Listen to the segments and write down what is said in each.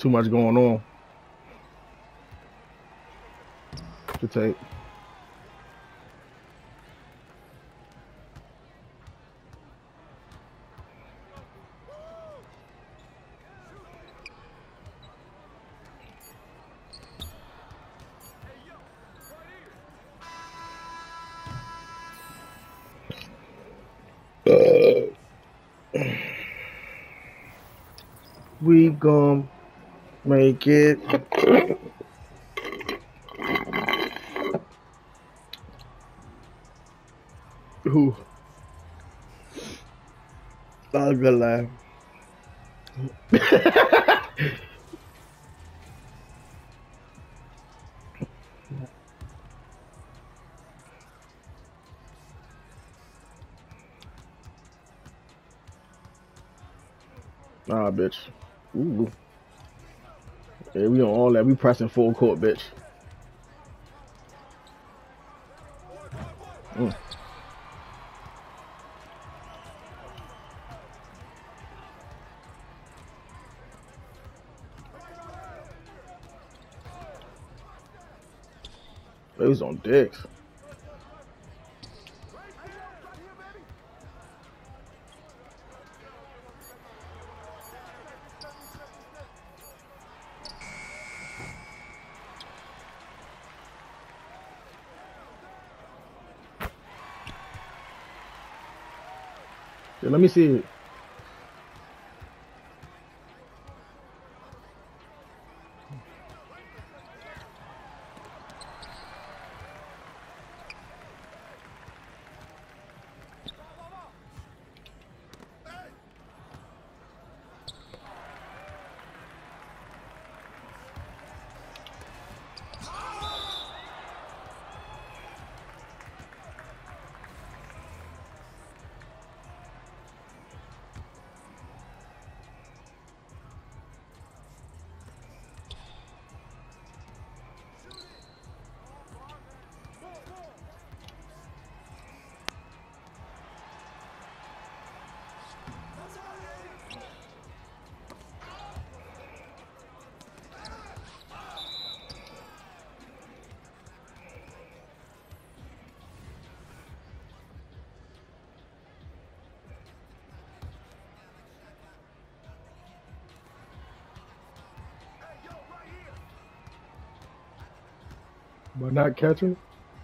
too much going on to take. We gon' make it. Who? Oh, good laugh. Nah, bitch. Ooh. Yeah, we on all that. We pressing full court, bitch. Mm. They was on dicks. Yeah, let me see it. But not catching.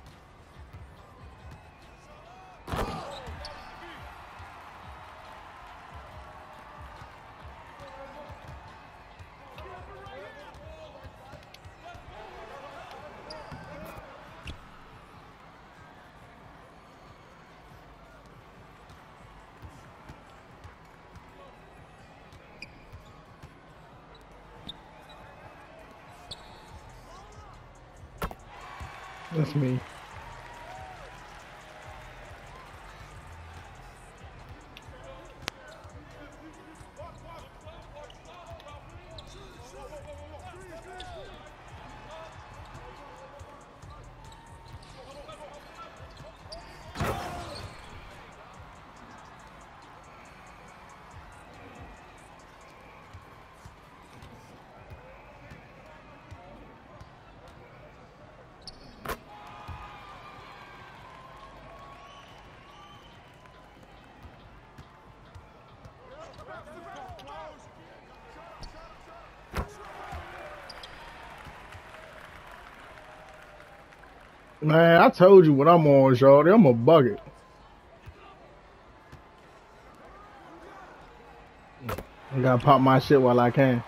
That's me. Man, I told you what I'm on, shorty. I'm a bucket. I gotta pop my shit while I can.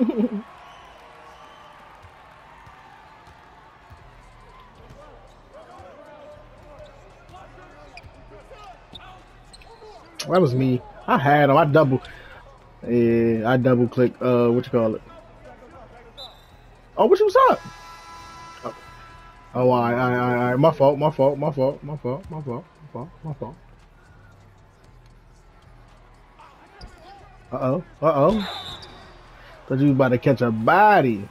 That was me. I had him. I double. Yeah, I double click. What you call it? Oh, what you was up? Oh, all right. My fault. My fault. My fault. My fault. My fault. My fault. My fault. Uh oh. Thought you was about to catch a body.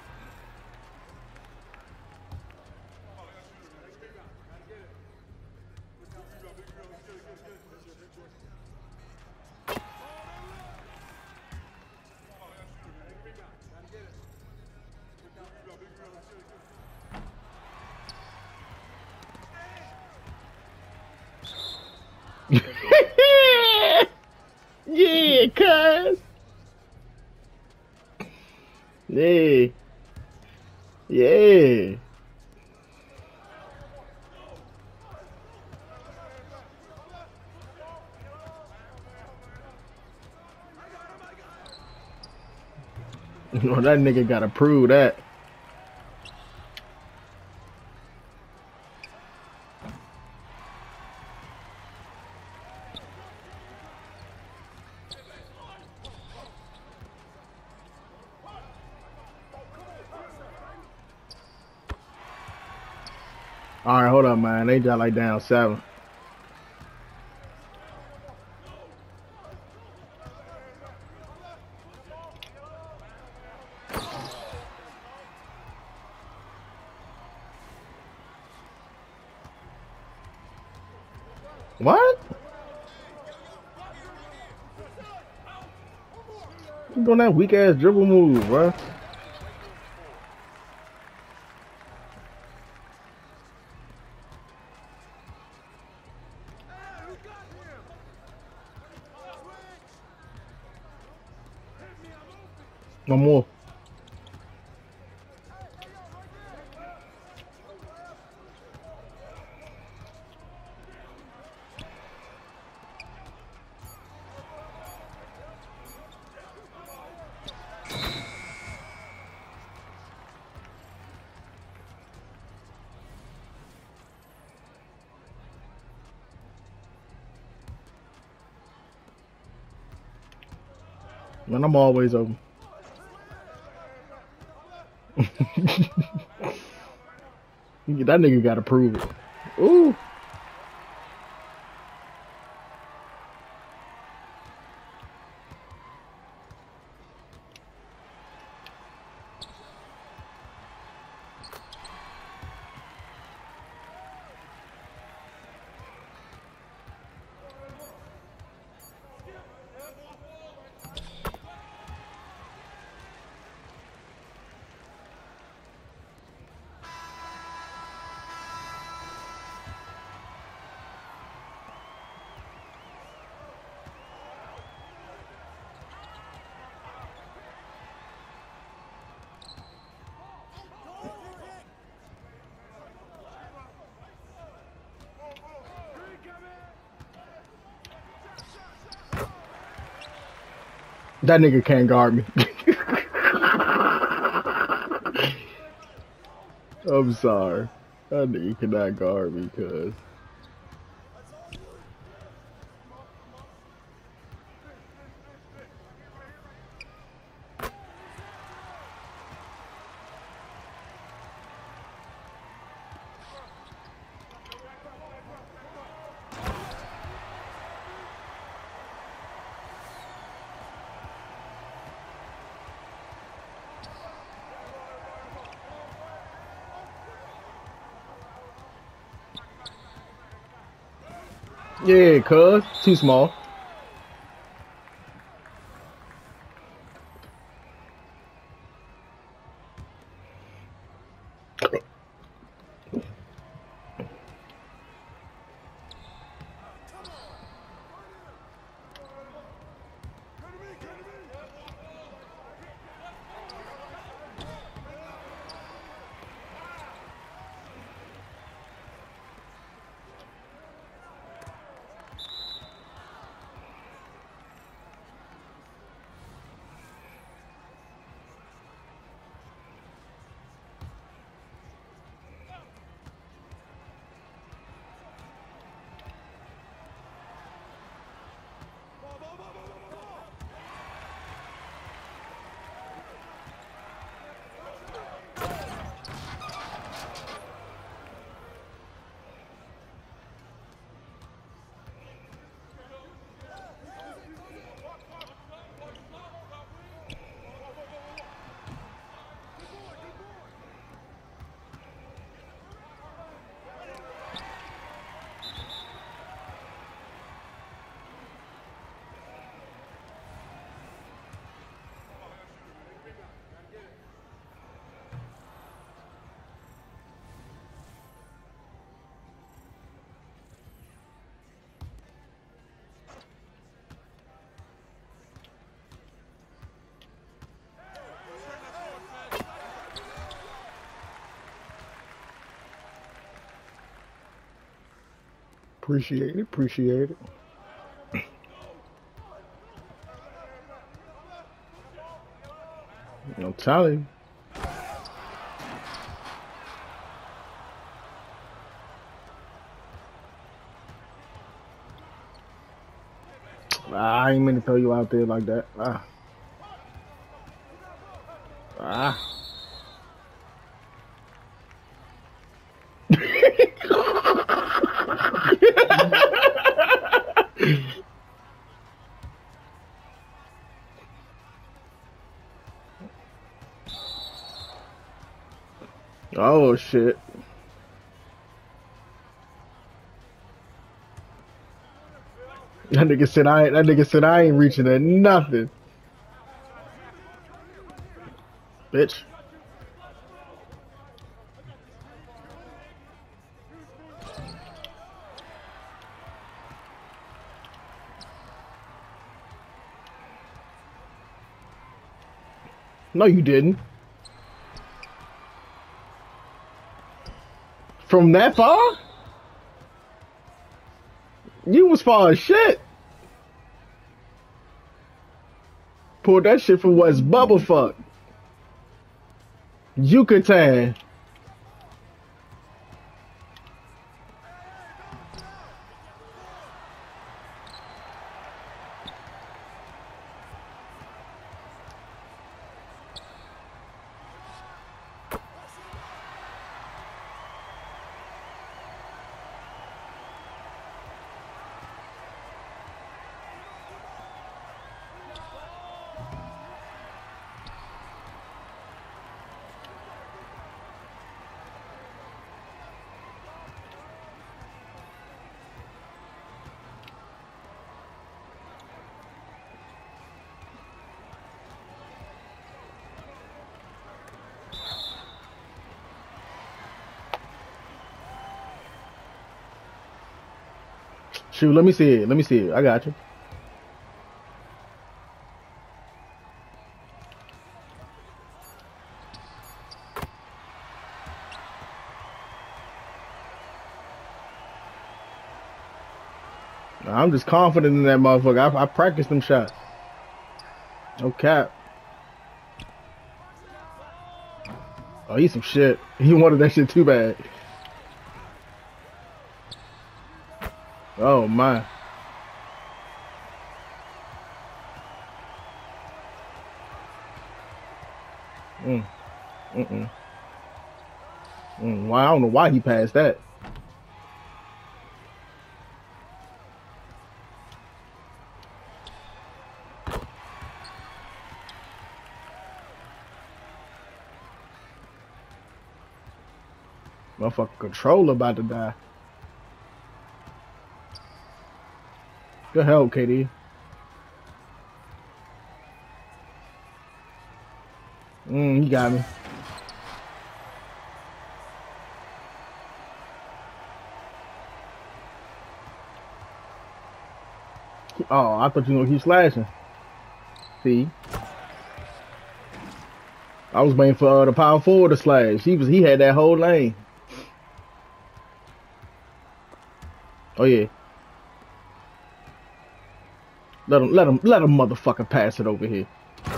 Yeah, cuz. Yeah. Yeah. Well, that nigga gotta prove that. All right, hold up, man. They got like down 7. What? You doing that weak ass dribble move, bro? No more. Man, I'm always open. That nigga gotta prove it. Ooh. That nigga can't guard me. I'm sorry. That nigga cannot guard me, cuz. Yeah, cuz. Too small. Appreciate it. Appreciate it. I'm telling you. I ain't meant to throw you out there like that. Ah. Oh shit. That nigga said I ain't reaching at nothing. Bitch. No, you didn't. From that far? You was far as shit. Pulled that shit from West Bubblefuck. Yucatan. Shoot, let me see it. Let me see it. I got you. I'm just confident in that motherfucker. I practiced them shots. No cap. Oh, he's some shit. He wanted that shit too bad. Oh my. Mm-mm. Why? I don't know why he passed that. Motherfucking controller about to die. Good help, KD. You got me. Oh, I thought you were gonna keep slashing. See, I was waiting for the power forward to slash. He had that whole lane. Oh yeah. Let him motherfucker pass it over here.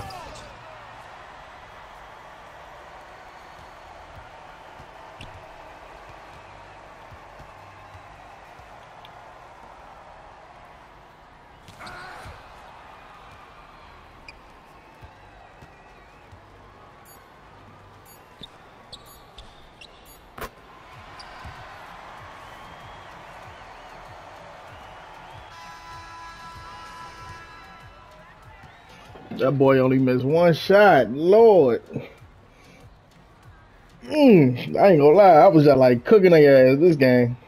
That boy only missed one shot. Lord. I ain't gonna lie. I was just like cooking their ass this game.